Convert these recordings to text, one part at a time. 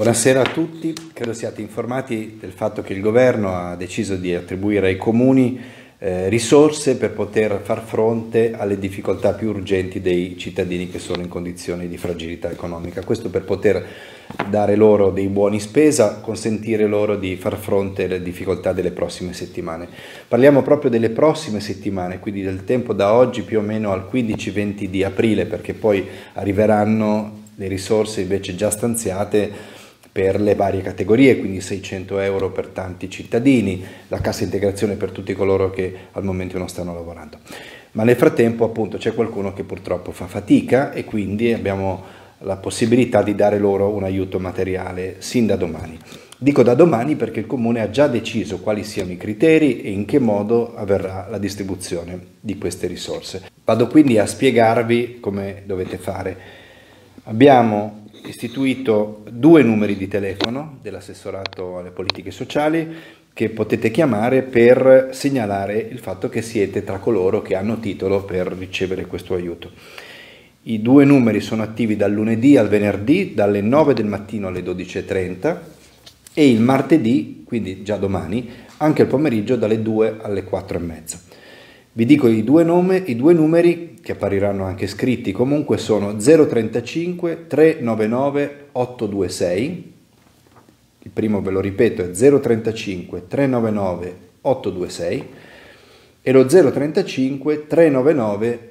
Buonasera a tutti, credo siate informati del fatto che il governo ha deciso di attribuire ai comuni risorse per poter far fronte alle difficoltà più urgenti dei cittadini che sono in condizioni di fragilità economica. Questo per poter dare loro dei buoni spesa, consentire loro di far fronte alle difficoltà delle prossime settimane. Parliamo proprio delle prossime settimane, quindi del tempo da oggi più o meno al 15-20 di aprile, perché poi arriveranno le risorse invece già stanziate per le varie categorie, quindi 600 euro per tanti cittadini, la cassa integrazione per tutti coloro che al momento non stanno lavorando. Ma nel frattempo appunto c'è qualcuno che purtroppo fa fatica e quindi abbiamo la possibilità di dare loro un aiuto materiale sin da domani. Dico da domani perché il Comune ha già deciso quali siano i criteri e in che modo avverrà la distribuzione di queste risorse. Vado quindi a spiegarvi come dovete fare. Abbiamo istituito 2 numeri di telefono dell'assessorato alle politiche sociali che potete chiamare per segnalare il fatto che siete tra coloro che hanno titolo per ricevere questo aiuto. I 2 numeri sono attivi dal lunedì al venerdì dalle 9 del mattino alle 12:30 e il martedì, quindi già domani, anche il pomeriggio dalle 2 alle 4:30. Vi dico i due numeri che appariranno anche scritti, comunque sono 035 399 826, il primo ve lo ripeto è 035 399 826 e lo 035 399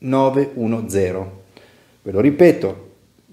910, ve lo ripeto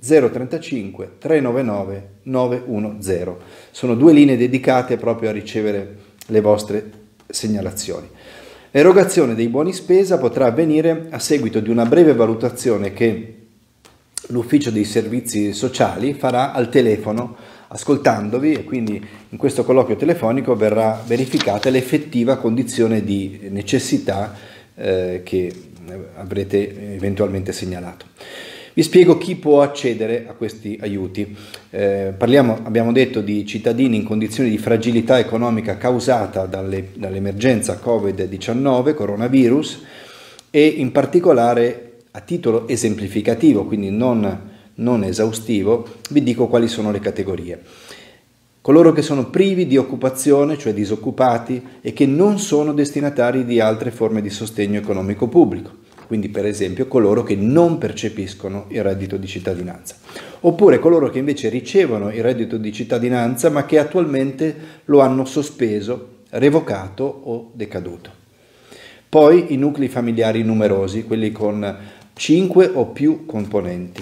035 399 910, sono 2 linee dedicate proprio a ricevere le vostre segnalazioni. L'erogazione dei buoni spesa potrà avvenire a seguito di una breve valutazione che l'ufficio dei servizi sociali farà al telefono ascoltandovi e quindi in questo colloquio telefonico verrà verificata l'effettiva condizione di necessità che avrete eventualmente segnalato. Vi spiego chi può accedere a questi aiuti. Abbiamo detto di cittadini in condizioni di fragilità economica causata dall'emergenza Covid-19, coronavirus, e in particolare a titolo esemplificativo, quindi non esaustivo, vi dico quali sono le categorie. Coloro che sono privi di occupazione, cioè disoccupati, e che non sono destinatari di altre forme di sostegno economico pubblico. Quindi per esempio coloro che non percepiscono il reddito di cittadinanza, oppure coloro che invece ricevono il reddito di cittadinanza ma che attualmente lo hanno sospeso, revocato o decaduto. Poi i nuclei familiari numerosi, quelli con 5 o più componenti,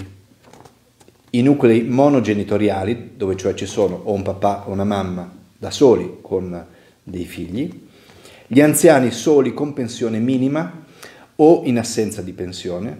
i nuclei monogenitoriali, dove cioè ci sono o un papà o una mamma da soli con dei figli, gli anziani soli con pensione minima o in assenza di pensione,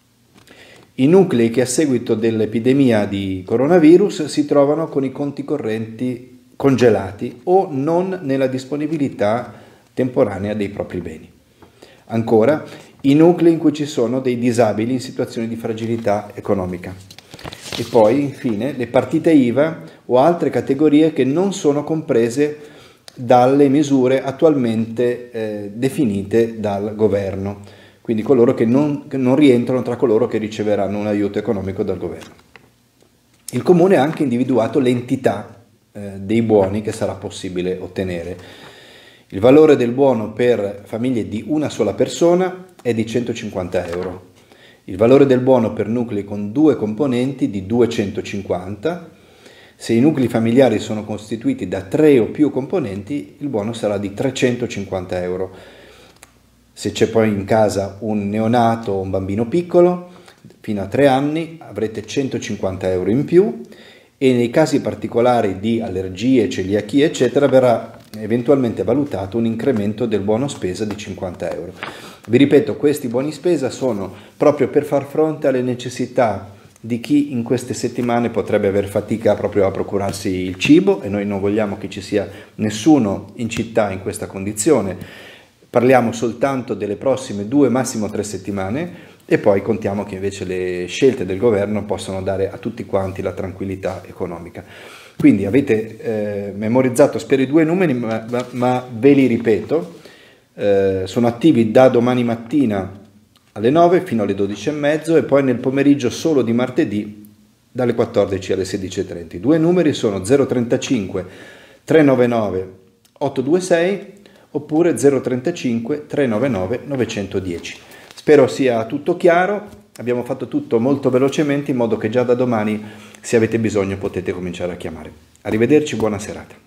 i nuclei che a seguito dell'epidemia di coronavirus si trovano con i conti correnti congelati o non nella disponibilità temporanea dei propri beni. Ancora, i nuclei in cui ci sono dei disabili in situazioni di fragilità economica. E poi, infine, le partite IVA o altre categorie che non sono comprese dalle misure attualmente definite dal governo. Quindi coloro che non rientrano tra coloro che riceveranno un aiuto economico dal governo. Il Comune ha anche individuato l'entità dei buoni che sarà possibile ottenere. Il valore del buono per famiglie di una sola persona è di 150 euro. Il valore del buono per nuclei con 2 componenti di 250. Se i nuclei familiari sono costituiti da 3 o più componenti, il buono sarà di 350 euro. Se c'è poi in casa un neonato o un bambino piccolo, fino a 3 anni, avrete 150 euro in più e nei casi particolari di allergie, celiachie, eccetera, verrà eventualmente valutato un incremento del buono spesa di 50 euro. Vi ripeto, questi buoni spesa sono proprio per far fronte alle necessità di chi in queste settimane potrebbe aver fatica proprio a procurarsi il cibo e noi non vogliamo che ci sia nessuno in città in questa condizione. Parliamo soltanto delle prossime 2, massimo 3 settimane e poi contiamo che invece le scelte del governo possono dare a tutti quanti la tranquillità economica. Quindi avete memorizzato, spero, i 2 numeri, ma ve li ripeto, sono attivi da domani mattina alle 9 fino alle 12:30 e poi nel pomeriggio solo di martedì dalle 14 alle 16:30. I due numeri sono 035 399 826 oppure 035 399 910. Spero sia tutto chiaro, abbiamo fatto tutto molto velocemente in modo che già da domani, se avete bisogno, potete cominciare a chiamare. Arrivederci, buona serata.